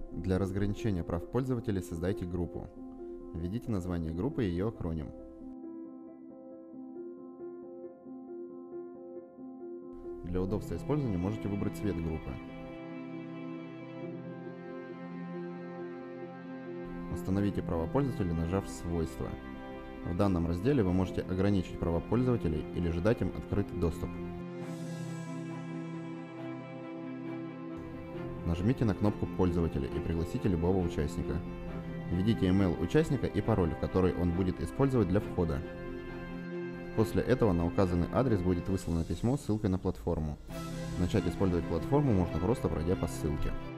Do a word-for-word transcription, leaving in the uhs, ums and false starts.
Для разграничения прав пользователей создайте группу. Введите название группы и ее акроним. Для удобства использования можете выбрать цвет группы. Установите права пользователей, нажав «Свойства». В данном разделе вы можете ограничить права пользователей или же дать им открытый доступ. Нажмите на кнопку «Пользователи» и пригласите любого участника. Введите имейл участника и пароль, который он будет использовать для входа. После этого на указанный адрес будет выслано письмо с ссылкой на платформу. Начать использовать платформу можно просто пройдя по ссылке.